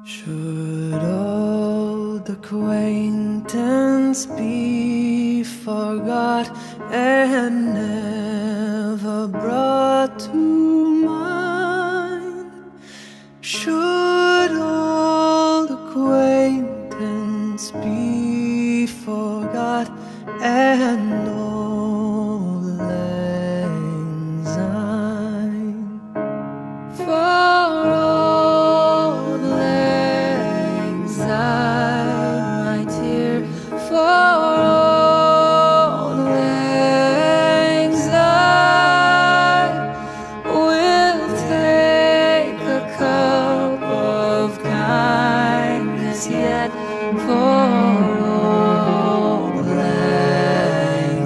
Should old acquaintance be forgot and never brought to mind? Should old acquaintance be forgot and old lang syne? For old lang syne, my dear, for old lang syne, we'll take a cup of kindness yet for old lang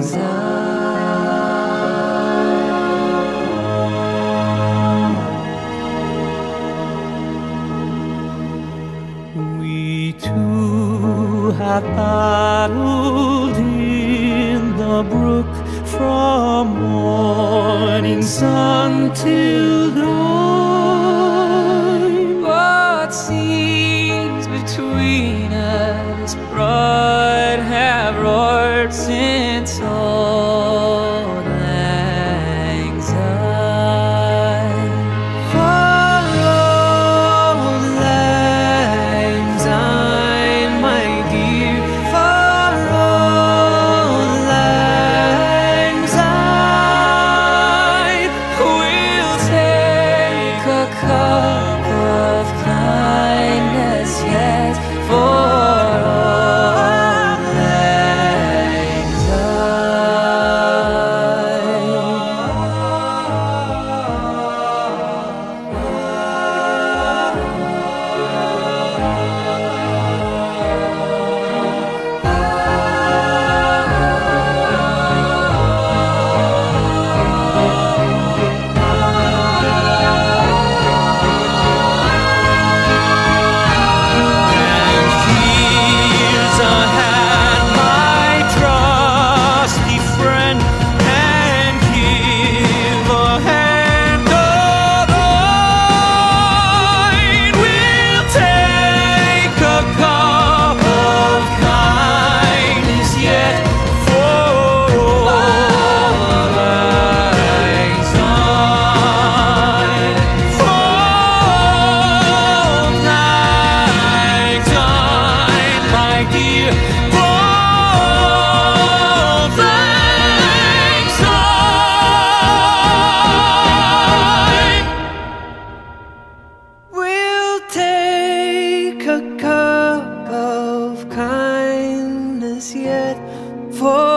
syne. We two have paddled in the brook from morning sun till dawn. What seas between us broad have roared since old lang syne. For old lang syne, my dear, for old lang syne, we'll take a cup of kindness yet for old lang a cup of kindness yet for